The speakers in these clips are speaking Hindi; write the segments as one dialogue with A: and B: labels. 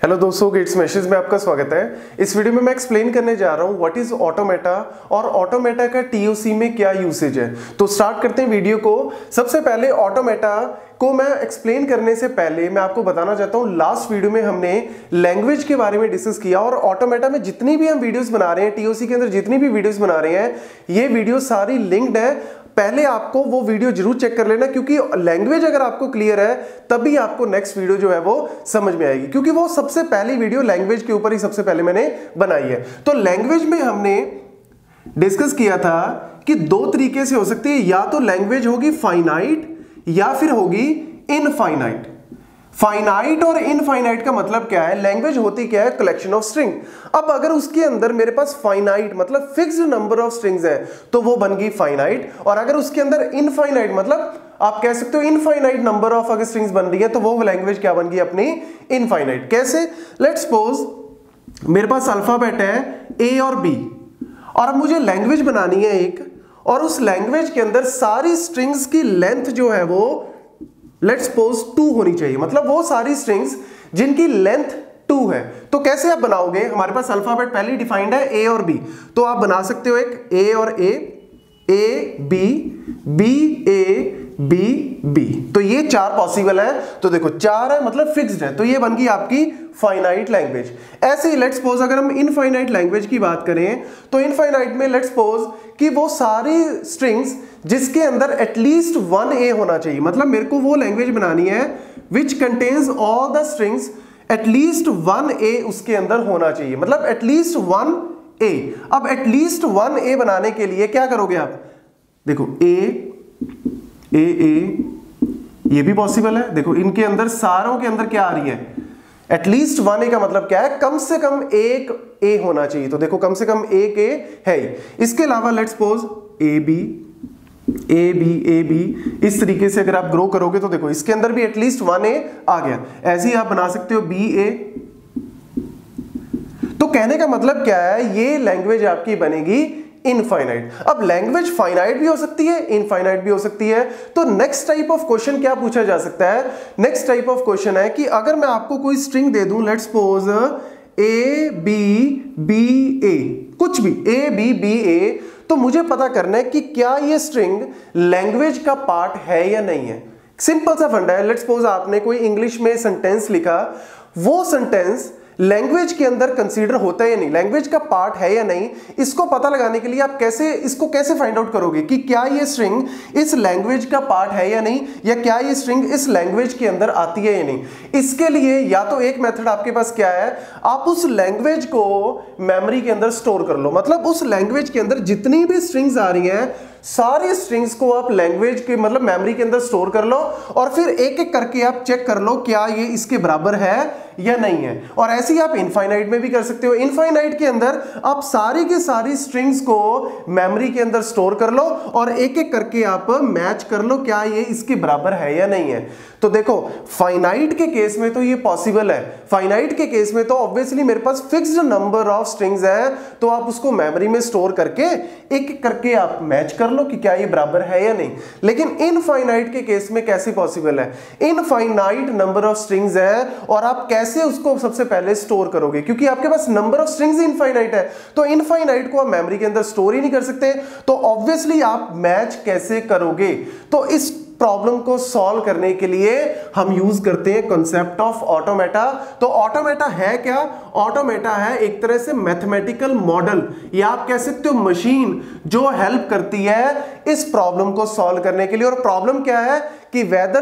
A: हेलो दोस्तों, गेट्स मैसेज में आपका स्वागत है। इस वीडियो में मैं एक्सप्लेन करने जा रहा हूँ व्हाट इज ऑटोमेटा और ऑटोमेटा का टीओसी में क्या यूसेज है। तो स्टार्ट करते हैं वीडियो को। सबसे पहले ऑटोमेटा को मैं एक्सप्लेन करने से पहले मैं आपको बताना चाहता हूँ, लास्ट वीडियो में हमने लैंग्वेज के बारे में डिस्कस किया और ऑटोमेटा में जितनी भी हम वीडियोस बना रहे हैं, टीओसी के अंदर जितनी भी वीडियोस बना रहे हैं, ये वीडियो सारी लिंक्ड है। पहले आपको वो वीडियो जरूर चेक कर लेना, क्योंकि लैंग्वेज अगर आपको क्लियर है तभी आपको नेक्स्ट वीडियो जो है वो समझ में आएगी, क्योंकि वो सबसे पहली वीडियो लैंग्वेज के ऊपर ही सबसे पहले मैंने बनाई है। तो लैंग्वेज में हमने डिस्कस किया था कि दो तरीके से हो सकती है, या तो लैंग्वेज होगी फाइनाइट या फिर होगी इनफाइनाइट। फाइनाइट और इनफाइनाइट का मतलब क्या है? लैंग्वेज होती क्या है? Collection of string. अब अगर उसके अंदर मेरे पास फाइनाइट मतलब फिक्स्ड नंबर ऑफ स्ट्रिंग्स है तो वो बन गई फाइनाइट, और अगर उसके अंदर इनफाइनाइट मतलब आप कह सकते हो इनफाइनाइट नंबर ऑफ अगर स्ट्रिंग्स बन रही है तो वो लैंग्वेज क्या बन गई अपनी? इनफाइनाइट। कैसे? लेट्स सपोज मेरे पास अल्फाबेट है ए और बी, और अब मुझे लैंग्वेज बनानी है एक, और उस लैंग्वेज के अंदर सारी स्ट्रिंग्स की लेंथ जो है वो लेट्स सपोज 2 होनी चाहिए, मतलब वो सारी स्ट्रिंग्स जिनकी लेंथ 2 है। तो कैसे आप बनाओगे? हमारे पास अल्फाबेट पहले डिफाइंड है ए और बी, तो आप बना सकते हो एक ए और A B, B A B B, तो ये 4 पॉसिबल है। तो देखो 4 है मतलब फिक्स्ड है, तो ये बन गई आपकी फाइनाइट लैंग्वेज। ऐसे ही लेट्स सपोज अगर हम इनफाइनाइट लैंग्वेज की बात करें तो इनफाइनाइट में लेट्स सपोज कि वो सारी स्ट्रिंग्स जिसके अंदर एटलीस्ट 1 ए होना चाहिए, मतलब मेरे को वो लैंग्वेज बनानी है which contains all the strings at least 1 A उसके अंदर होना चाहिए, मतलब एटलीस्ट 1 ए। अब एटलीस्ट 1 ए बनाने के लिए क्या करोगे आप? देखो ए ये भी पॉसिबल है। देखो इनके अंदर सारों के अंदर क्या आ रही है? एटलीस्ट 1 ए का मतलब क्या है? कम से कम एक ए होना चाहिए। तो देखो कम से कम एक ए है। इसके अलावा लेट्स सपोज ए बी, इस तरीके से अगर आप ग्रो करोगे तो देखो इसके अंदर भी एटलीस्ट 1 ए आ गया। ऐसे ही आप बना सकते हो बी ए। तो कहने का मतलब क्या है? ये लैंग्वेज आपकी बनेगी इनफाइनाइट। अब लैंग्वेज फाइनाइट भी हो सकती है, इनफाइनाइट भी हो सकती है। तो नेक्स्ट टाइप ऑफ क्वेश्चन क्या पूछा जा सकता है? नेक्स्ट टाइप ऑफ क्वेश्चन है कि अगर मैं आपको कोई स्ट्रिंग दे दूं, let's suppose A B A, कुछ भी ए बी ए, तो मुझे पता करना है कि क्या ये स्ट्रिंग लैंग्वेज का पार्ट है या नहीं है। सिंपल सा फंडा है। लेट्स सपोज आपने कोई इंग्लिश में सेंटेंस लिखा, वो सेंटेंस लैंग्वेज के अंदर कंसीडर होता है या नहीं, लैंग्वेज का पार्ट है या नहीं, इसको पता लगाने के लिए आप इसको कैसे फाइंड आउट करोगे कि क्या ये स्ट्रिंग इस लैंग्वेज का पार्ट है या नहीं, या क्या ये स्ट्रिंग इस लैंग्वेज के अंदर आती है या नहीं। इसके लिए या तो एक मेथड आपके पास क्या है, आप उस लैंग्वेज को मेमोरी के अंदर स्टोर कर लो, मतलब उस लैंग्वेज के अंदर जितनी भी स्ट्रिंग्स आ रही हैं सारी स्ट्रिंग्स को आप लैंग्वेज के मतलब मेमोरी के अंदर स्टोर कर लो, और फिर एक एक करके आप चेक कर लो क्या ये इसके बराबर है या नहीं है। और ऐसे ही आप इनफाइनाइट में भी कर सकते हो। इनफाइनाइट के अंदर आप सारी की सारी स्ट्रिंग्स को मेमोरी के अंदर स्टोर कर लो और एक एक करके आप मैच कर लो क्या ये इसके बराबर है या नहीं है। तो देखो फाइनाइट के केस में तो ये पॉसिबल है। फाइनाइट के केस में तो ऑब्वियसली मेरे पास फिक्स्ड नंबर ऑफ स्ट्रिंग्स है, तो आप उसको मेमोरी में स्टोर करके एक एक करके आप मैच कर लो कि क्या ये बराबर है या नहीं। लेकिन इनफाइनाइट के केस में कैसे पॉसिबल है? इनफाइनाइट नंबर ऑफ स्ट्रिंग्स है और आप कैसे उसको सबसे पहले स्टोर करोगे? क्योंकि आपके पास नंबर ऑफ स्ट्रिंग्स इनफाइनाइट है, तो इनफाइनाइट को आप मेमोरी के अंदर स्टोर ही नहीं कर सकते, तो ऑब्वियसली आप मैच कैसे करोगे? तो इस प्रॉब्लम को सॉल्व करने के लिए हम यूज करते हैं कॉन्सेप्ट ऑफ ऑटोमेटा। तो ऑटोमेटा है क्या? ऑटोमेटा है एक तरह से मैथमेटिकल मॉडल, या आप कह सकते हो मशीन जो हेल्प करती है इस प्रॉब्लम को सॉल्व करने के लिए। और प्रॉब्लम क्या है कि whether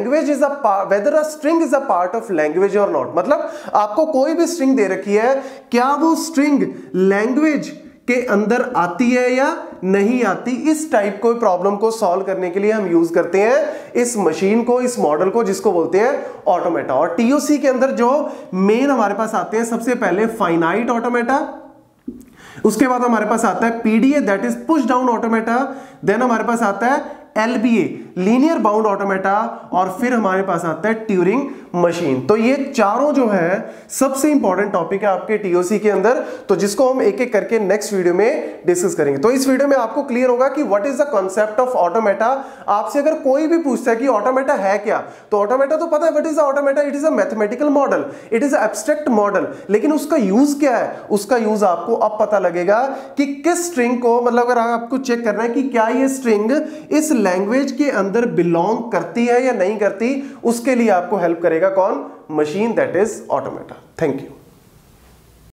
A: a string is a part of language और नॉट, मतलब आपको कोई भी स्ट्रिंग दे रखी है, क्या वो स्ट्रिंग लैंग्वेज के अंदर आती है या नहीं आती। इस टाइप कोई प्रॉब्लम को सॉल्व करने के लिए हम यूज करते हैं इस मशीन को, इस मॉडल को, जिसको बोलते हैं ऑटोमेटा। और टीओसी के अंदर जो मेन हमारे पास आते हैं, सबसे पहले फाइनाइट ऑटोमेटा, उसके बाद हमारे पास आता है PDA that is push down automata, then हमारे पास आता है एलबीए लीनियर बाउंड ऑटोमेटा और फिर हमारे पास आता है ट्यूरिंग मशीन। तो ये चारों जो है सबसे इंपॉर्टेंट टॉपिक है आपके टीओसी के अंदर, तो जिसको हम एक एक करके नेक्स्ट वीडियो में डिस्कस करेंगे। तो इस वीडियो में आपको क्लियर होगा कि what is the concept of automata. आपसे अगर कोई भी पूछता है कि ऑटोमेटा है क्या, तो ऑटोमेटा तो पता है what is automata, it is a mathematical model, it is abstract model. लेकिन उसका यूज क्या है, उसका यूज आपको अब पता लगेगा कि किस स्ट्रिंग को, मतलब अगर आपको चेक करना है कि क्या ये स्ट्रिंग इस लैंग्वेज के अंदर बिलोंग करती है या नहीं करती, उसके लिए आपको हेल्प करेगा कौन, machine, that is automata. Thank you.